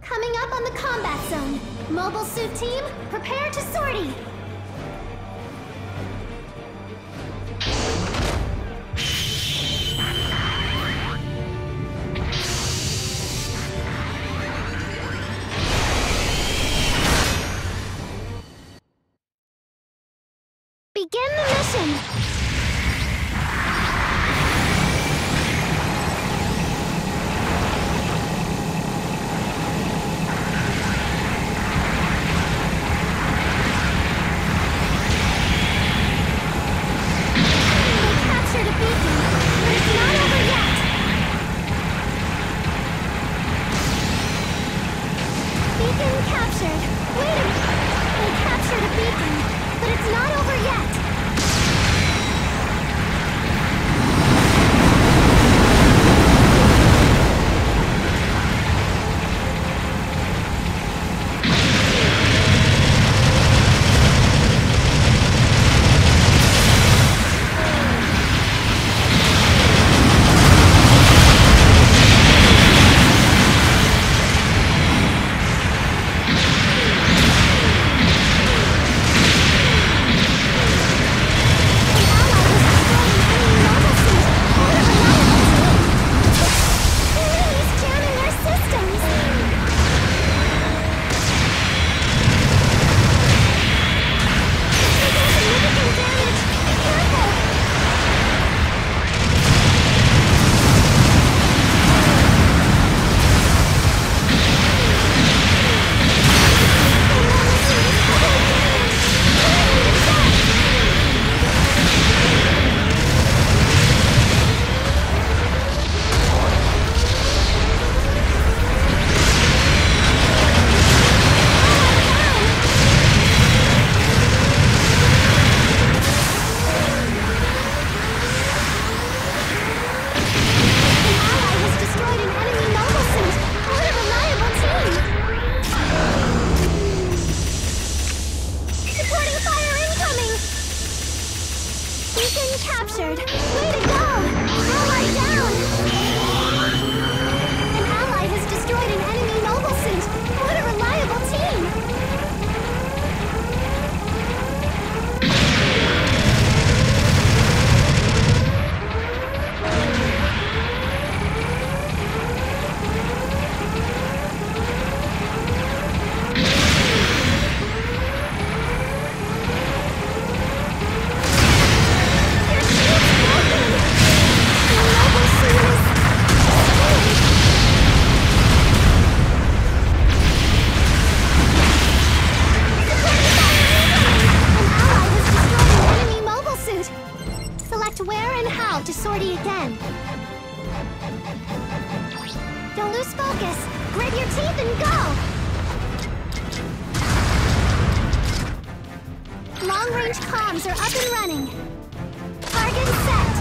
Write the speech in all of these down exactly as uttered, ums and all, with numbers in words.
Coming up on the combat zone. Mobile suit team, prepare to sortie. Begin the mission! Long-range comms are up and running. Target set.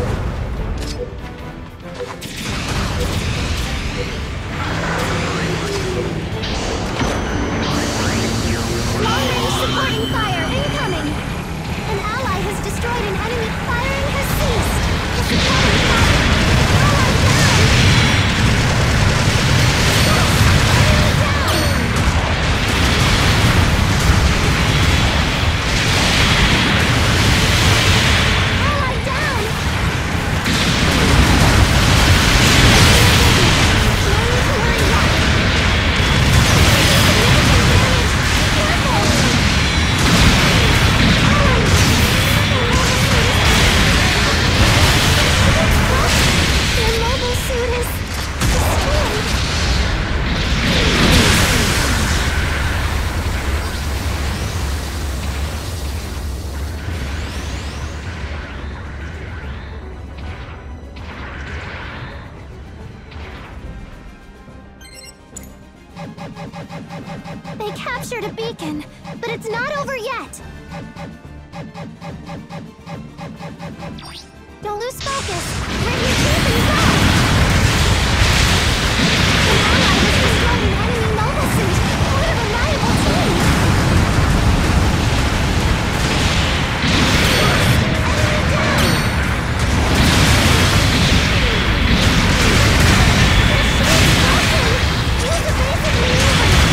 Long-range supporting fire incoming. An ally has destroyed an enemy. Firing has ceased. The supporting fire. Ally down. Yes, enemy down. Ally down. No need to worry yet. Their mobile suit is destroyed. They captured a beacon, but it's not over yet. Don't lose focus. Grit your teeth and go! An ally has destroyed an enemy mobile suit. What a reliable team! Enemy down! Their shield's broken! Use a basic maneuver!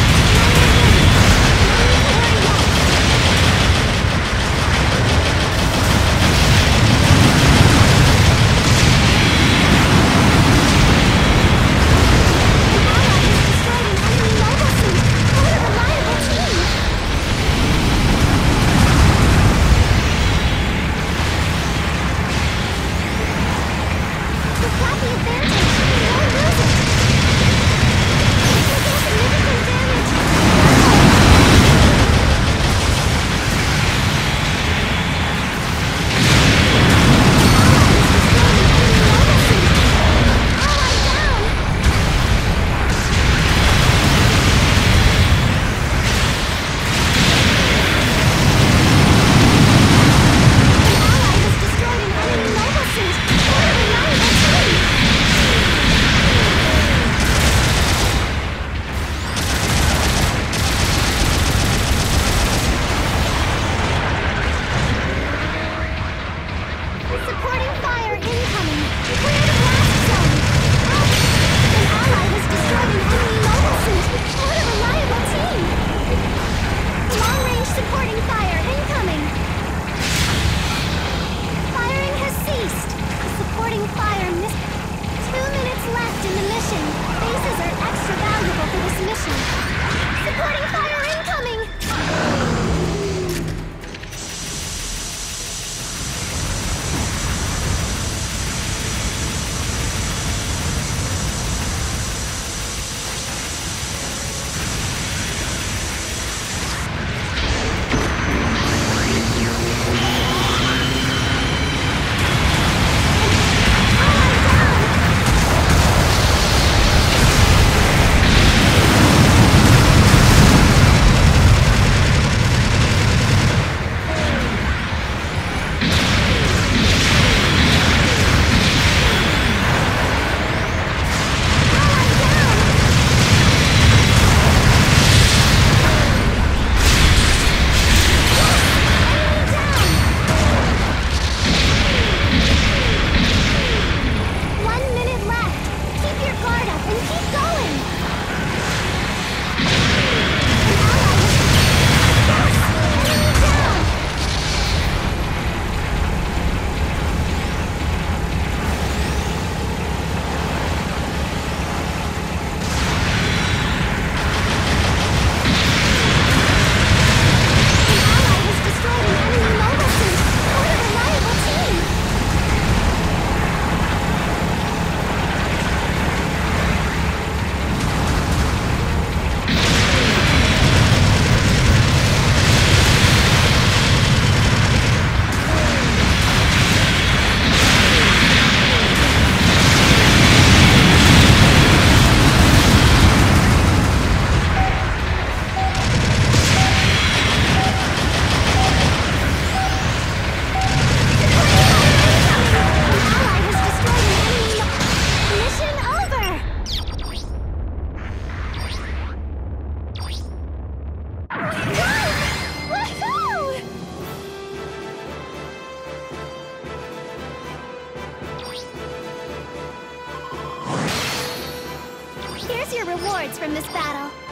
rewards from this battle.